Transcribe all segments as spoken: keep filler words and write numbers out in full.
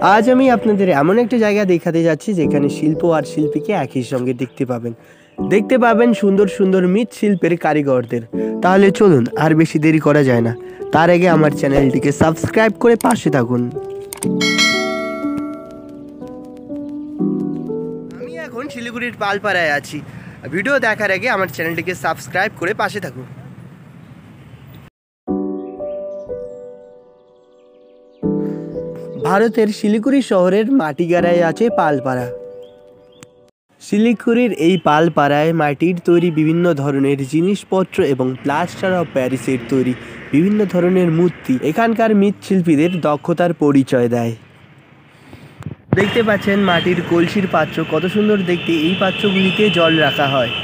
আজ আমি আপনাদের এমন একটা জায়গা দেখাতে যাচ্ছি যেখানে শিল্প আর শিল্পীকে একই সঙ্গে দেখতে পাবেন দেখতে পাবেন সুন্দর সুন্দর মৃৎশিল্পের কারিগরদের। তাহলে চলুন আর বেশি দেরি করা যায় না, তার আগে আমার চ্যানেলটিকে সাবস্ক্রাইব করে পাশে থাকুন। আমি এখন শিলিগুড়ির পালপাড়ায় আছি। ভিডিও দেখার আগে আমার চ্যানেলটিকে সাবস্ক্রাইব করে পাশে থাকুন। ভারতের শিলিগুড়ি শহরের মাটিগাড়ায় আছে পালপাড়া। শিলিগুড়ির এই পালপাড়ায় মাটির তৈরি বিভিন্ন ধরনের জিনিসপত্র এবং প্লাস্টার অফ প্যারিসের তৈরি বিভিন্ন ধরনের মূর্তি এখানকার মৃৎশিল্পীদের দক্ষতার পরিচয় দেয়। দেখতে পাচ্ছেন মাটির কলসির পাত্র, কত সুন্দর দেখতে। এই পাত্রগুলিতে জল রাখা হয়।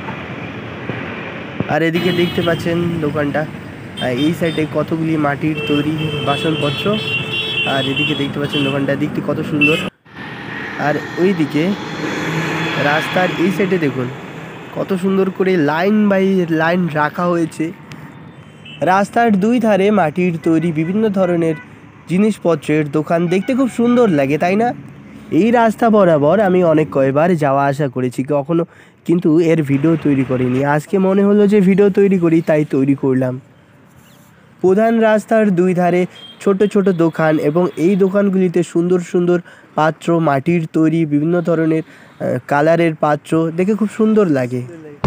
আর এদিকে দেখতে পাচ্ছেন দোকানটা, এই সাইডে কতগুলি মাটির তৈরি বাসনপত্র। আর এদিকে দেখতে পাচ্ছেন দোকানটা দেখতে কত সুন্দর। আর ওইদিকে রাস্তার এই সাইডে দেখুন কত সুন্দর করে লাইন বাই লাইন রাখা হয়েছে। রাস্তার দুই ধারে মাটির তৈরি বিভিন্ন ধরনের জিনিসপত্রের দোকান, দেখতে খুব সুন্দর লাগে, তাই না? এই রাস্তা বরাবর আমি অনেক কয়েকবার যাওয়া আসা করেছি, কখনো কিন্তু এর ভিডিও তৈরি করিনি। আজকে মনে হলো যে ভিডিও তৈরি করি, তাই তৈরি করলাম। প্রধান রাস্তার দুই ধারে ছোট ছোট দোকান এবং এই দোকানগুলিতে সুন্দর সুন্দর পাত্র, মাটির তৈরি বিভিন্ন ধরনের কালারের পাত্র দেখে খুব সুন্দর লাগে।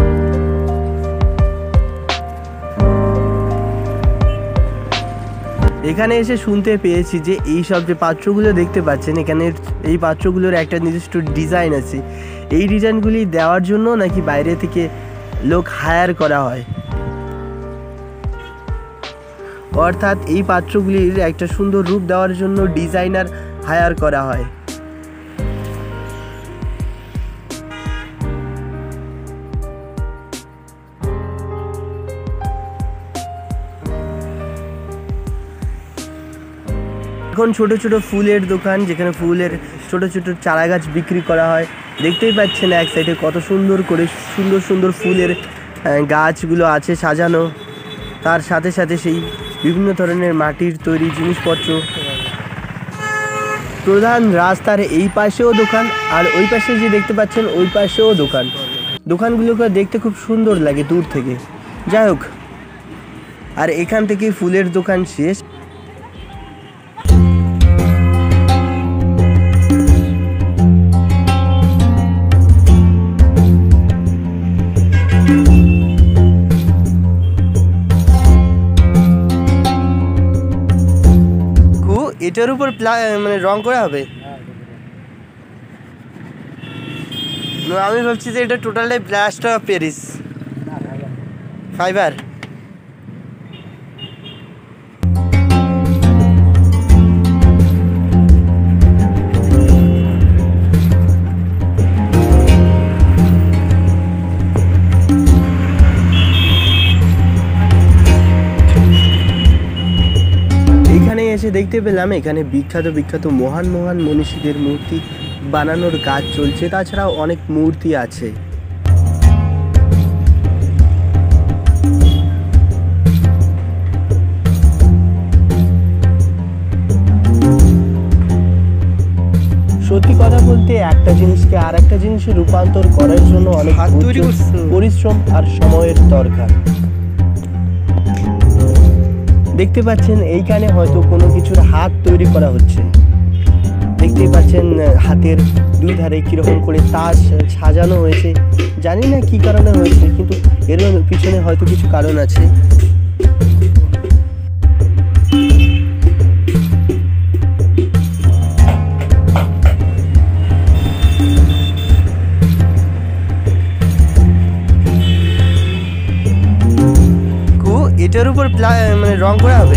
এখানে এসে শুনতে পেয়েছি যে এই সব যে পাত্রগুলো দেখতে পাচ্ছেন, এখানে এই পাত্রগুলোর একটা নির্দিষ্ট ডিজাইন আছে। এই ডিজাইনগুলি দেওয়ার জন্য নাকি বাইরে থেকে লোক হায়ার করা হয়, অর্থাৎ এই পাত্রগুলির একটা সুন্দর রূপ দেওয়ার জন্য ডিজাইনার হায়ার করা হয়। এখন ছোট ছোট ফুলের দোকান, যেখানে ফুলের ছোট ছোট চারা গাছ বিক্রি করা হয়। দেখতেই পাচ্ছেন এক সাইডে কত সুন্দর করে সুন্দর সুন্দর ফুলের গাছগুলো আছে সাজানো। তার সাথে সাথে সেই বিভিন্ন ধরনের মাটির তৈরি জিনিসপত্র। প্রধান রাস্তার এই পাশেও দোকান, আর ওই পাশে যে দেখতে পাচ্ছেন ওই পাশেও দোকান। দোকানগুলোকে দেখতে খুব সুন্দর লাগে দূর থেকে। যাই হোক, আর এখান থেকে ফুলের দোকান শেষ। এটার উপর মানে রং করা হবে। আমি ভাবছি যে এটা টোটালটাই প্লাস্টার অফ প্যারিস ফাইবার। এসে দেখতে পেলাম এখানে বিখ্যাত বিখ্যাত মহান মহান মনীষীদের মূর্তি বানানোর কাজ চলছে। তাছাড়াও অনেক মূর্তি আছে। সত্যি কথা বলতে একটা জিনিসকে আর একটা জিনিসে রূপান্তর করার জন্য অনেক পরিশ্রম আর সময়ের দরকার। দেখতে পাচ্ছেন এইখানে হয়তো কোনো কিছুর হাত তৈরি করা হচ্ছে। দেখতেই পাচ্ছেন হাতের দুই ধারে কিরকম করে তাজ সাজানো হয়েছে। জানি না কি কারণে হয়েছে, কিন্তু এর পিছনে হয়তো কিছু কারণ আছে। এটার উপর মানে রং করা হবে।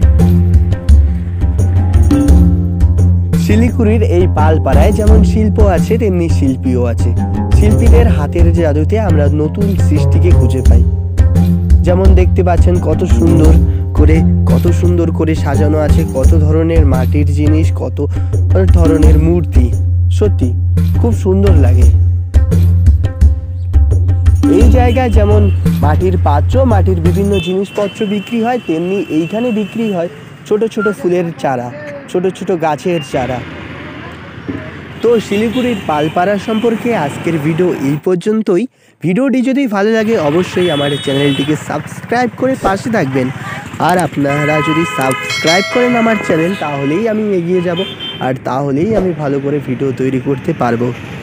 শিলিগুড়ির এই পালপাড়ায় যেমন শিল্প আছে তেমনি শিল্পীও আছে। শিল্পীদের হাতের জাদুতে আমরা নতুন সৃষ্টিকে খুঁজে পাই। যেমন দেখতে পাচ্ছেন কত সুন্দর করে কত সুন্দর করে সাজানো আছে, কত ধরনের মাটির জিনিস, কত ধরনের মূর্তি। সত্যি খুব সুন্দর লাগে। এই জায়গায় যেমন মাটির পাত্র, মাটির বিভিন্ন জিনিসপত্র বিক্রি হয়, তেমনি এইখানে বিক্রি হয় ছোট ছোট ফুলের চারা, ছোট ছোট গাছের চারা। তো শিলিগুড়ির পালপাড়া সম্পর্কে আজকের ভিডিও এই পর্যন্তই। ভিডিওটি যদি ভালো লাগে অবশ্যই আমার চ্যানেলটিকে সাবস্ক্রাইব করে পাশে থাকবেন। আর আপনারা যদি সাবস্ক্রাইব করেন আমার চ্যানেল তাহলেই আমি এগিয়ে যাব, আর তাহলেই আমি ভালো করে ভিডিও তৈরি করতে পারবো।